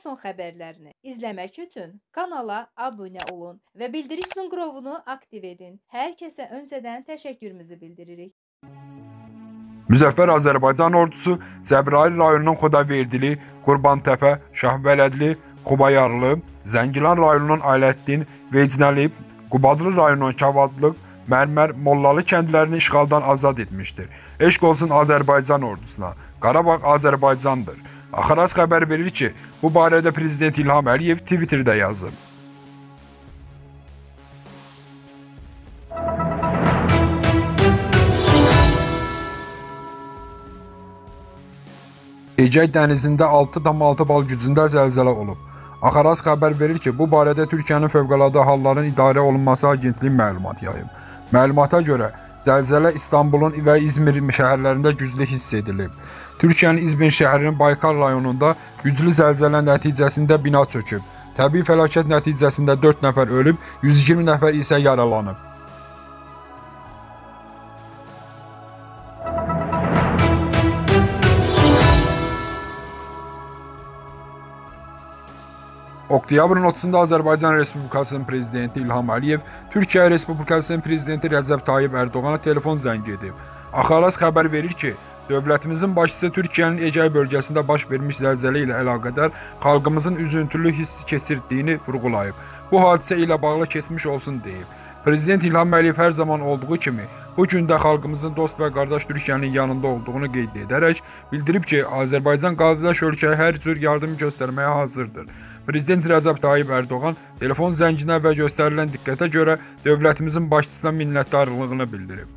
son xəbərlərini izləmək üçün kanala abunə olun və bildiriş zınqrovunu aktiv edin. Hər kəsə öncədən təşəkkürümüzü bildiririk. Müzəffər Azərbaycan ordusu Cəbrayıl rayonunun Xudaverdili, Qurbantepe, Şahbələdli, Xubayarlı, Zəngilan rayonunun Ayləddin, Vecnəli, Qubadlı rayonunun Kavadlıq, Mərmər, Mollalı kəndlərini işğaldan azad etmişdir. Eşq olsun Azərbaycan ordusuna. Qarabağ Azərbaycandır. Axaras xəbər verir ki, bu barədə Prezident İlham Əliyev Twitter'da yazıb. Egey dənizində 6,6 bal gücündə zəlzələ olub. Axaras xəbər verir ki, bu barədə Türkiyənin Fövqəladə Halların İdarə Olunması Agentliyi məlumat yayıb. Məlumata görə, zəlzələ İstanbulun və İzmir şəhərlərində güclü hiss edilib. Türkiyənin İzmir şəhərinin Baykal rayonunda güclü zəlzələ nəticəsində bina çöküb. Təbii fəlakət nəticəsində 4 nəfər ölüb, 120 nəfər isə yaralanıb. Oktyabrın 30-da Azərbaycan Respublikasının Prezidenti İlham Əliyev Türkiyə Respublikasının Prezidenti Rəcəb Tayyib Ərdoğana telefon zəng edib. Axaras xəbər verir ki, dövlətimizin başçısı Türkiyənin Egey bölgəsində baş vermiş zəlzələ ilə əlaqədar xalqımızın üzüntülü hiss keçirdiyini vurğulayıb. Bu hadisə ilə bağlı keçmiş olsun deyib. Prezident İlham Əliyev hər zaman olduğu kimi bu gün də xalqımızın dost və qardaş Türkiyənin yanında olduğunu qeyd edərək bildirib ki, Azərbaycan qardaş ölkəyə hər cür yardım göstərməyə hazırdır. Prezident Rəcəb Tayyib Ərdoğan telefon zənginə və göstərilən diqqətə görə dövlətimizin başçısına minnətdarlığını bildirib.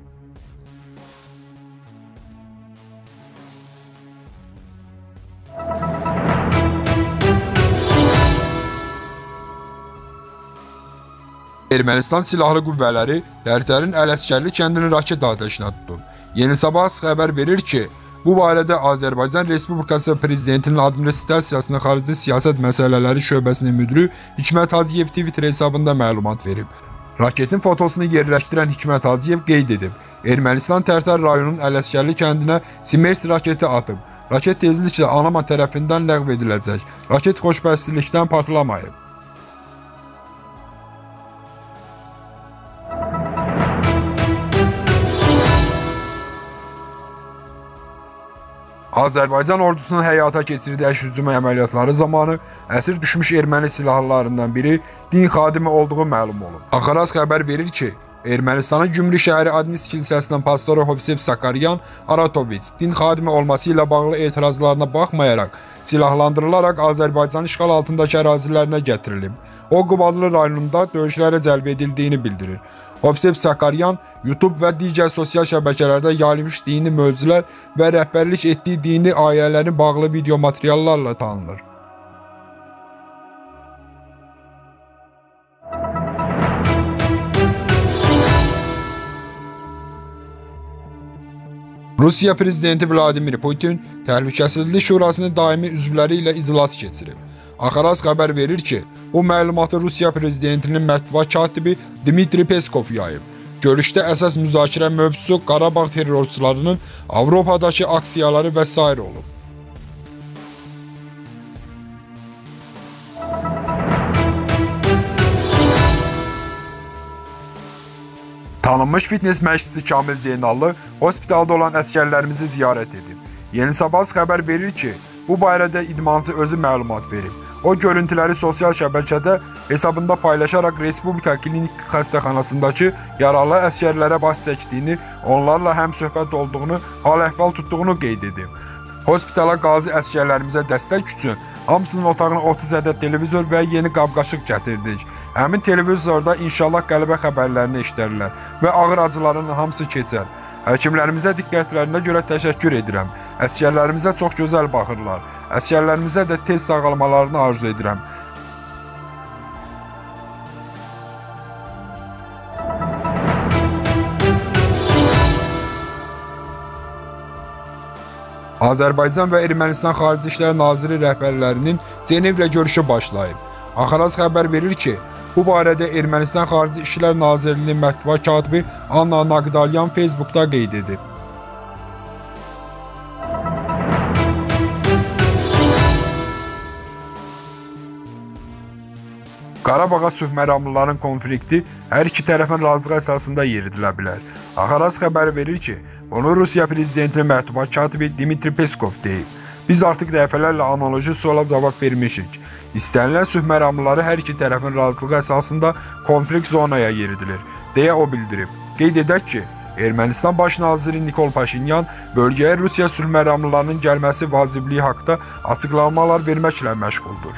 Ermənistan Silahlı Qüvvələri Tərtərin Ələskərli kəndini raket atəşinə tutub. Yeni Sabah xəbər verir ki, bu barədə Azərbaycan Respublikası Prezidentinin Administrasiyasının Xarici Siyasət Məsələləri Şöbəsinin müdiri Hikmət Hacıyev Twitter hesabında məlumat verib. Raketin fotosunu yerləşdirən Hikmət Hacıyev qeyd edib. Ermənistan Tərtər rayonunun Ələskərli kəndinə Simers raketi atıb. Raket tezliklə Anama tərəfindən ləğv ediləcək. Raket xoşbəxtlikdən partlamayıb. Azərbaycan ordusunun həyata keçirdiyi hücum əməliyyatları zamanı əsir düşmüş erməni silahlılarından biri din xadimi olduğu məlum olub. Axaras xəbər verir ki, Ermənistanın Gümrük şəhəri Adnis kilsəsinin pastoru Hovsev Sakaryan Aratoviç din xadimi olması ilə bağlı etirazlarına baxmayaraq silahlandırılaraq Azərbaycan işğal altındakı ərazilərinə gətirilib. O, Qubadlı rayonunda döyüşlərə cəlb edildiyini bildirir. Hovsev Sakaryan YouTube və digər sosial şəbəkələrdə yayılmış dini mövzular və rəhbərlik etdiyi dini ayələrin bağlı video materiallarla tanınır. Rusiya Prezidenti Vladimir Putin Təhlükəsizlik Şurasının daimi üzvləri ilə iclas keçirib. Axaras xəbər verir ki, bu məlumatı Rusiya Prezidentinin mətbuat katibi Dmitri Peskov yayıb. Görüşdə əsas müzakirə mövzusu Qarabağ terrorçularının Avropadakı aksiyaları və s. olub. Tanınmış fitness məşqçisi Kamil Zeynallı hospitalda olan əskərlərimizi ziyarət edib. Yeni Sabah xəbər verir ki, bu barədə idmançı özü məlumat verib. O görüntüləri sosial şəbəkədə hesabında paylaşaraq Respublika Klinik Xəstəxanasındakı yaralı əskərlərə baş çəkdiyini, onlarla həm söhbət olduğunu, hal-əhval tutduğunu qeyd edib. Hospitala qazi əskərlərimizə dəstək üçün hamısının otağına 30 ədəd televizor və yeni qab-qaşıq gətirdik. Həmin televizorda inşallah qələbə xəbərlərini eşidərlər və ağır acıların hamısı keçər. Həkimlərimizə diqqətlərinə görə təşəkkür edirəm. Əskərlərimizə çox gözəl baxırlar. Əskərlərimizə də tez sağalmalarını arzu edirəm. Azərbaycan və Ermənistan Xarici İşlər Naziri rəhbərlərinin Cenevlə görüşü başlayıb. Axaras xəbər verir ki, bu barədə Ermənistan Xarici İşlər Nazirliyinin mətbuat katibi Anna Naqdalyan Facebookda qeyd edib. Qarabağa sülh məramlıların konflikti hər iki tərəfin razılığı əsasında yeridilə bilər. Axaras xəbər verir ki, bunu Rusiya prezidentinin mətbuat katibi Dmitri Peskov deyib. Biz artıq dəfələrlə analoji suala cavab vermişik. İstənilən sülh məramlıları hər iki tərəfin razılığı əsasında konflikt zonaya yeridilir, deyə o bildirib. Qeyd edək ki, Ermənistan baş naziri Nikol Paşinyan bölgəyə Rusiya sülh məramlılarının gəlməsi vacibliyi haqqında açıqlamalar verməklə məşğuldur.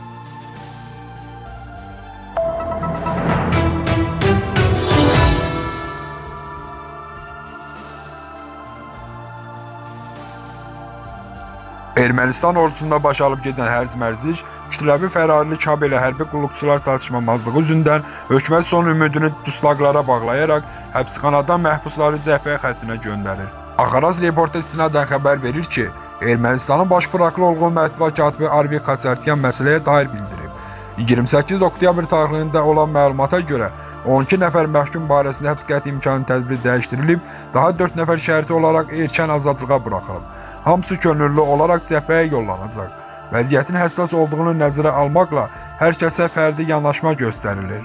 Ermənistan ordusunda baş alıb gedən hərz mərziş, kütləvi fərarlı Kabelə hərbi qulluqçular çatışmamazlığı üzündən hökumət son ümidini dustaqlara bağlayaraq həbsxanadan məhbusları cəbhə xəttinə göndərir. Axaras reporta istinadən xəbər verir ki, Ermənistanın baş prokurorluğu mətbuat katibi Arvi Kaçartyan məsələyə dair bildirib. 28 oktyabr tarixində olan məlumata görə 12 nəfər məhkum barəsində həbs qəti imkanı tədbiri dəyişdirilib, daha 4 nəfər şərti olaraq erkən azadlığa buraxılıb. Hamısı könüllü olaraq cəbhəyə yollanacaq. Vəziyyətin həssas olduğunu nəzərə almaqla hər kəsə fərdi yanaşma göstərilir.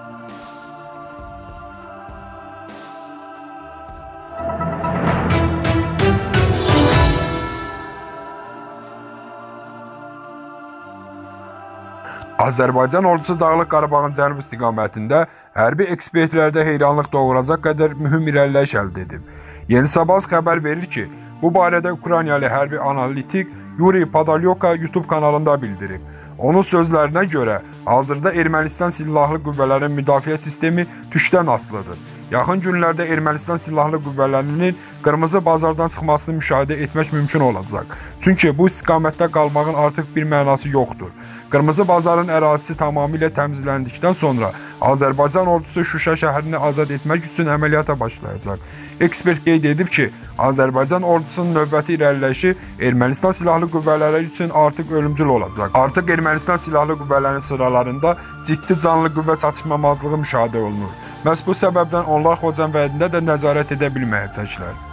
Azərbaycan ordusu Dağlıq Qarabağın cənub istiqamətində hərbi ekspertlərdə heyranlıq doğuracaq qədər mühüm irəliləyiş əldə edib. Yeni Sabaz xəbər verir ki, bu barədə Ukraynalı hərbi analitik Yuri Podolyoka YouTube kanalında bildirib. Onun sözlərinə görə, hazırda Ermənistan Silahlı Qüvvələrinin müdafiə sistemi tükdən asılıdır. Yaxın günlərdə Ermənistan Silahlı Qüvvələrinin qırmızı bazardan çıxmasını müşahidə etmək mümkün olacaq. Çünki bu istiqamətdə qalmağın artıq bir mənası yoxdur. Qırmızı bazarın ərazisi tamamilə təmizləndikdən sonra Azərbaycan ordusu Şuşa şəhərini azad etmək üçün əməliyyata başlayacaq. Ekspert qeyd edib ki, Azərbaycan ordusunun növbəti irəliləyişi Ermənistan Silahlı Qüvvələri üçün artıq ölümcül olacaq. Artıq Ermənistan Silahlı Qüvvələrinin sıralarında ciddi canlı qüvvə çatışmamazlığı müşahidə olunur. Məhz bu səbəbdən onlar Xocalı vədində də nəzarət edə bilməyəcəklər.